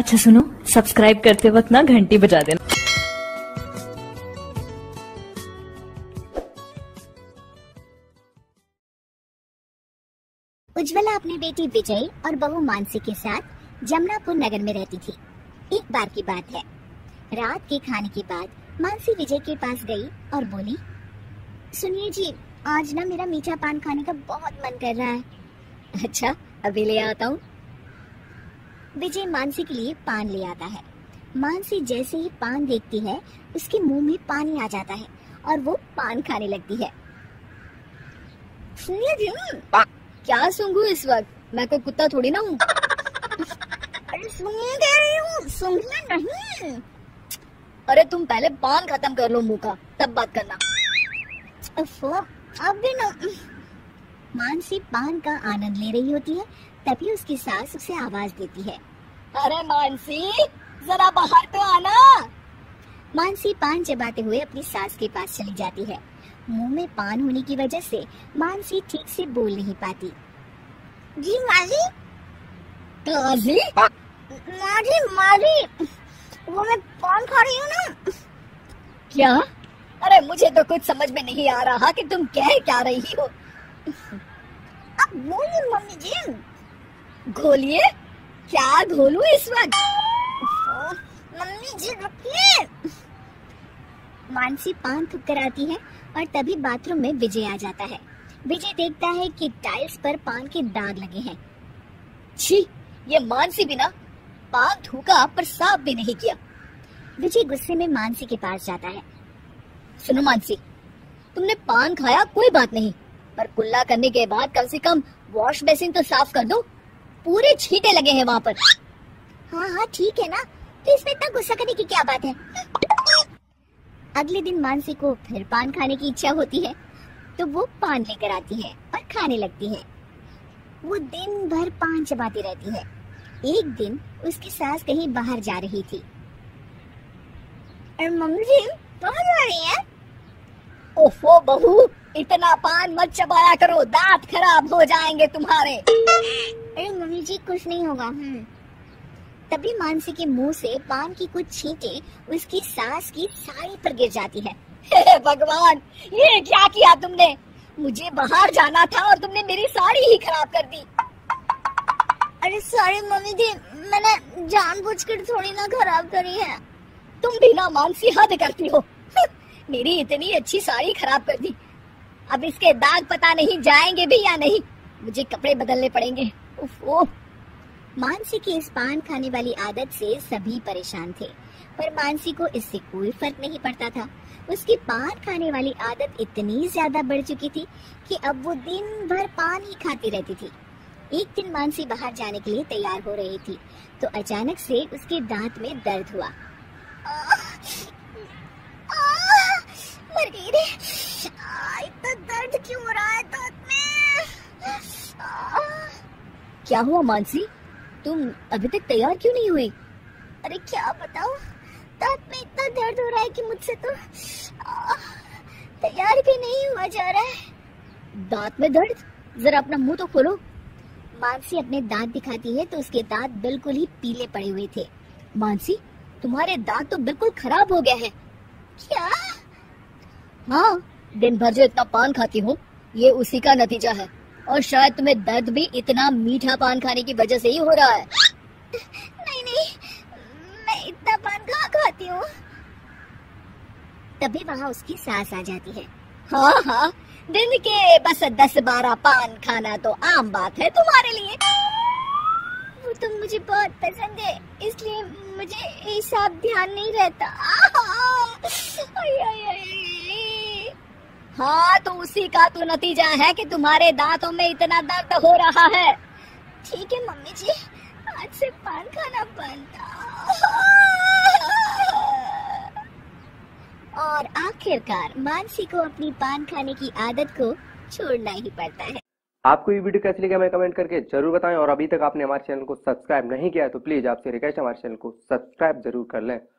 अच्छा सुनो, सब्सक्राइब करते वक्त ना घंटी बजा देना। उज्ज्वला अपनी बेटी विजय और बहू मानसी के साथ जमनापुर नगर में रहती थी। एक बार की बात है, रात के खाने के बाद मानसी विजय के पास गई और बोली, सुनिए जी, आज ना मेरा मीठा पान खाने का बहुत मन कर रहा है। अच्छा, अभी ले आता हूँ। विजय मानसी के लिए पान ले आता है। मानसी जैसे ही पान देखती है, उसके मुंह में पानी आ जाता है और वो पान खाने लगती है। सुनिए जी, क्या सूंघू इस वक्त? मैं कोई कुत्ता थोड़ी ना हूँ। अरे सूंघना नहीं। अरे तुम पहले पान खत्म कर लो मुंह का, तब बात करना। अब भी ना। मानसी पान का आनंद ले रही होती है, तभी उसकी सास उसे आवाज देती है, अरे मानसी, जरा बाहर तो आना। मानसी पान चबाते हुए अपनी सास के पास चली जाती है। मुंह में पान होने की वजह से मानसी ठीक से बोल नहीं पाती। जी माजी, माजी, वो मैं पान खा रही हूँ ना। क्या? अरे मुझे तो कुछ समझ में नहीं आ रहा कि तुम कह क्या रही हो। अब बोलिए मम्मी जी। घोलिए? क्या घोलूं इस वक्त? मम्मी जी रुकिए। मानसी पान थूक कर आती है और तभी बाथरूम में विजय आ जाता है। विजय देखता है कि टाइल्स पर पान के दाग लगे हैं। छी, ये मानसी भी ना, पान थूका पर साफ भी नहीं किया। विजय गुस्से में मानसी के पास जाता है। सुनो मानसी, तुमने पान खाया कोई बात नहीं, पर कुल्ला करने के बाद कम से कम वॉश बेसिन तो साफ कर दो, पूरे छींटे लगे हैं वहाँ पर। हाँ ठीक है ना, तो इसमें इतना गुस्सा करने की क्या बात है। अगले दिन मानसी को फिर पान खाने की इच्छा होती है, तो वो पान लेकर आती है और खाने लगती है। वो दिन भर पान चबाती रहती है। एक दिन उसकी सास कहीं बाहर जा रही थी। मम्मी जी कहाँ जा रही है? ओफो बहू, इतना पान मत चबाया करो, दांत खराब हो जाएंगे तुम्हारे। अरे मम्मी जी कुछ नहीं होगा। तभी मानसी के मुंह से पान की कुछ छींटे उसकी सास की साड़ी पर गिर जाती है। हे भगवान, ये क्या किया तुमने? मुझे बाहर जाना था और तुमने मेरी साड़ी ही खराब कर दी। अरे सॉरी मम्मी जी, मैंने जानबूझकर थोड़ी ना खराब करी है। तुम भी ना मानसी हद करती हो। मेरी इतनी अच्छी साड़ी खराब कर दी। अब इसके दाग पता नहीं जाएंगे भी या नहीं, मुझे कपड़े बदलने पड़ेंगे। उफ़। मानसी की इस पान खाने वाली आदत से सभी परेशान थे, पर मानसी को इससे कोई फर्क नहीं पड़ता था। उसकी पान खाने वाली आदत इतनी ज्यादा बढ़ चुकी थी कि अब वो दिन भर पान ही खाती रहती थी। एक दिन मानसी बाहर जाने के लिए तैयार हो रही थी, तो अचानक से उसके दांत में दर्द हुआ। मर गई रे, इतना दर्द क्यों हो रहा है दांत में? क्या हुआ मानसी, तुम अभी तक तैयार क्यों नहीं हुई? अरे क्या बताऊं, दांत में इतना दर्द हो रहा है कि मुझसे तो तैयार भी नहीं हुआ जा रहा है। दांत में दर्द? जरा अपना मुंह तो खोलो। मानसी अपने दांत दिखाती है तो उसके दांत बिल्कुल ही पीले पड़े हुए थे। मानसी, तुम्हारे दांत तो बिल्कुल खराब हो गए हैं। क्या? हाँ, दिन भर जो इतना पान खाती हो, ये उसी का नतीजा है। और शायद तुम्हें दर्द भी इतना मीठा पान खाने की वजह से ही हो रहा है। नहीं, मैं इतना पान कहाँ खाती हूँ। तभी वहाँ उसकी सास आ जाती है। हाँ, दिन के बस 10-12 पान खाना तो आम बात है तुम्हारे लिए। वो तो मुझे बहुत पसंद है, इसलिए मुझे हिसाब ध्यान नहीं रहता। हाँ, तो उसी का तो नतीजा है कि तुम्हारे दांतों में इतना दर्द हो रहा है। ठीक है मम्मी जी, आज से पान खाना बंद। और आखिरकार मानसी को अपनी पान खाने की आदत को छोड़ना ही पड़ता है। आपको ये वीडियो कैसी लगी हमें कमेंट करके जरूर बताएं, और अभी तक आपने हमारे चैनल को सब्सक्राइब नहीं किया है तो प्लीज आपसे रिक्वेस्ट है हमारे चैनल को सब्सक्राइब जरूर कर लें।